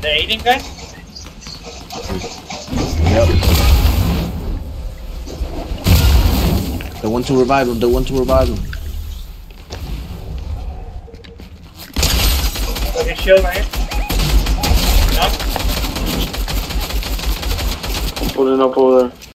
They're eating, guys? Yep. They want to revive him. They want to revive him. Okay, shield right here. No? I'm pulling up over there.